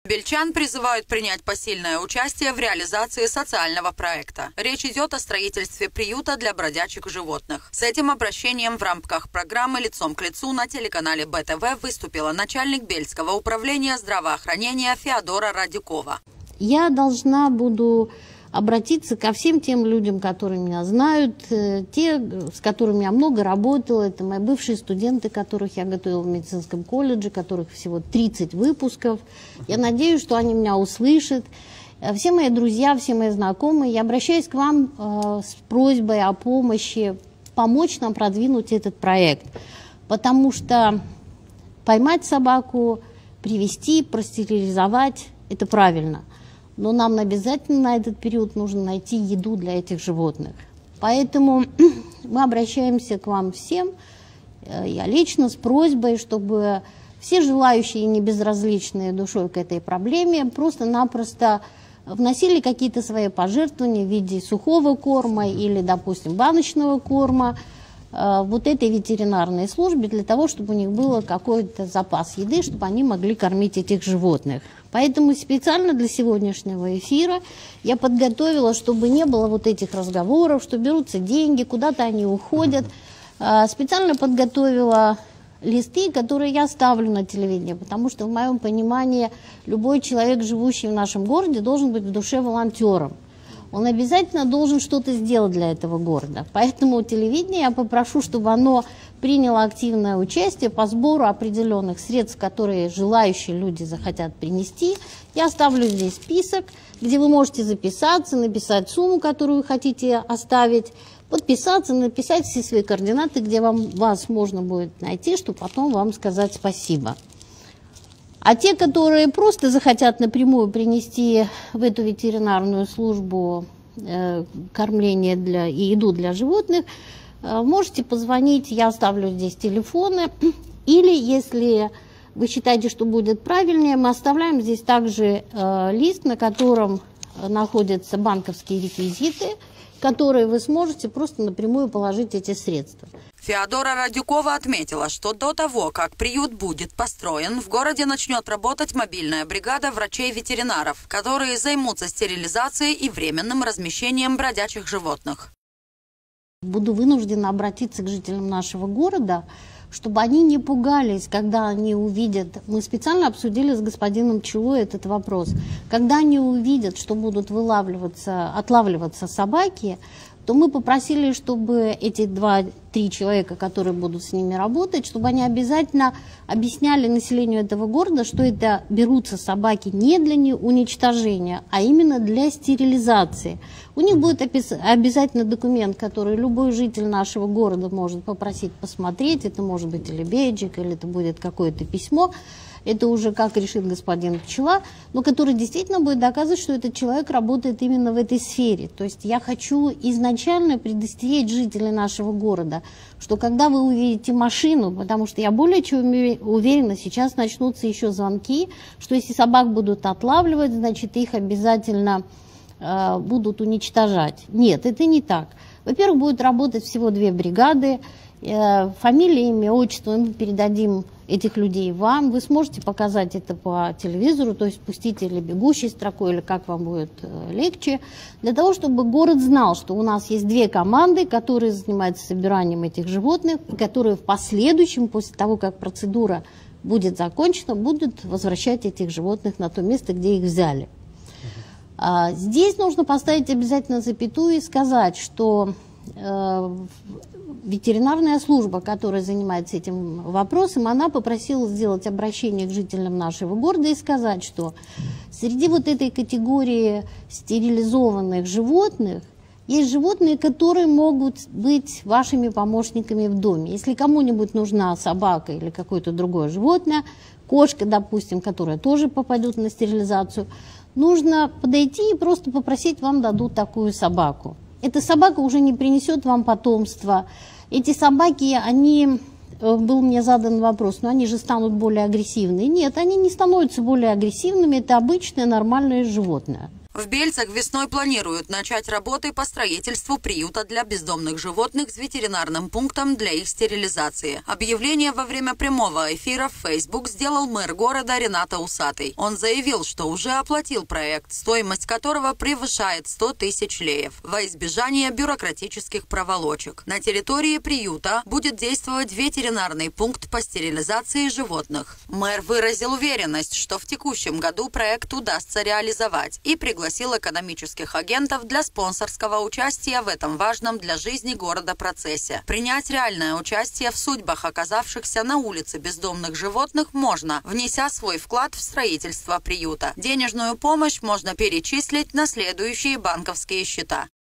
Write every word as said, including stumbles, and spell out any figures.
Бельчан призывают принять посильное участие в реализации социального проекта. Речь идет о строительстве приюта для бродячих животных. С этим обращением в рамках программы «Лицом к лицу» на телеканале Бэ Тэ Вэ выступила начальник Бельского управления здравоохранения Феодора Радюкова. Я должна буду обратиться ко всем тем людям, которые меня знают, те, с которыми я много работала, это мои бывшие студенты, которых я готовила в медицинском колледже, которых всего тридцать выпусков. Я надеюсь, что они меня услышат. Все мои друзья, все мои знакомые, я обращаюсь к вам э, с просьбой о помощи, помочь нам продвинуть этот проект, потому что поймать собаку, привести, простерилизовать – это правильно. Но нам обязательно на этот период нужно найти еду для этих животных. Поэтому мы обращаемся к вам всем, я лично, с просьбой, чтобы все желающие и не безразличные душой к этой проблеме просто-напросто вносили какие-то свои пожертвования в виде сухого корма или, допустим, баночного корма вот этой ветеринарной службе для того, чтобы у них был какой-то запас еды, чтобы они могли кормить этих животных. Поэтому специально для сегодняшнего эфира я подготовила, чтобы не было вот этих разговоров, что берутся деньги, куда-то они уходят. Специально подготовила листы, которые я ставлю на телевидении, потому что в моем понимании любой человек, живущий в нашем городе, должен быть в душе волонтером. Он обязательно должен что-то сделать для этого города. Поэтому телевидение я попрошу, чтобы оно приняло активное участие по сбору определенных средств, которые желающие люди захотят принести. Я оставлю здесь список, где вы можете записаться, написать сумму, которую вы хотите оставить, подписаться, написать все свои координаты, где вам, вас можно будет найти, чтобы потом вам сказать спасибо. А те, которые просто захотят напрямую принести в эту ветеринарную службу э, кормление для, и еду для животных, э, можете позвонить, я оставлю здесь телефоны. Или, если вы считаете, что будет правильнее, мы оставляем здесь также э, лист, на котором находятся банковские реквизиты, которые вы сможете просто напрямую положить эти средства. Феодора Радюкова отметила, что до того, как приют будет построен, в городе начнет работать мобильная бригада врачей-ветеринаров, которые займутся стерилизацией и временным размещением бродячих животных. Буду вынуждена обратиться к жителям нашего города, чтобы они не пугались, когда они увидят, мы специально обсудили с господином Чулой этот вопрос, когда они увидят, что будут вылавливаться, отлавливаться собаки, то мы попросили, чтобы эти два-три человека, которые будут с ними работать, чтобы они обязательно объясняли населению этого города, что это берутся собаки не для уничтожения, а именно для стерилизации. У них будет обязательно документ, который любой житель нашего города может попросить посмотреть. Это может быть или бейджик, или это будет какое-то письмо. Это уже как решит господин Пчела, но который действительно будет доказывать, что этот человек работает именно в этой сфере. То есть я хочу изначально предостеречь жителей нашего города, что когда вы увидите машину, потому что я более чем уверена, сейчас начнутся еще звонки, что если собак будут отлавливать, значит их обязательно э, будут уничтожать. Нет, это не так. Во-первых, будет работать всего две бригады, э, фамилия, имя, отчество мы передадим этих людей вам, вы сможете показать это по телевизору, то есть пустить или бегущей строкой, или как вам будет э, легче, для того, чтобы город знал, что у нас есть две команды, которые занимаются собиранием этих животных, которые в последующем, после того, как процедура будет закончена, будут возвращать этих животных на то место, где их взяли. А, здесь нужно поставить обязательно запятую и сказать, что э, ветеринарная служба, которая занимается этим вопросом, она попросила сделать обращение к жителям нашего города и сказать, что среди вот этой категории стерилизованных животных есть животные, которые могут быть вашими помощниками в доме. Если кому-нибудь нужна собака или какое-то другое животное, кошка, допустим, которая тоже попадет на стерилизацию, нужно подойти и просто попросить, вам дадут такую собаку. Эта собака уже не принесет вам потомства. Эти собаки, они, был мне задан вопрос, но они же станут более агрессивными. Нет, они не становятся более агрессивными, это обычное нормальное животное. В Бельцах весной планируют начать работы по строительству приюта для бездомных животных с ветеринарным пунктом для их стерилизации. Объявление во время прямого эфира в Facebook сделал мэр города Рената Усатый. Он заявил, что уже оплатил проект, стоимость которого превышает сто тысяч леев, во избежание бюрократических проволочек. На территории приюта будет действовать ветеринарный пункт по стерилизации животных. Мэр выразил уверенность, что в текущем году проект удастся реализовать, и пригласил экономических агентов для спонсорского участия в этом важном для жизни города процессе. Принять реальное участие в судьбах оказавшихся на улице бездомных животных можно, внеся свой вклад в строительство приюта. Денежную помощь можно перечислить на следующие банковские счета.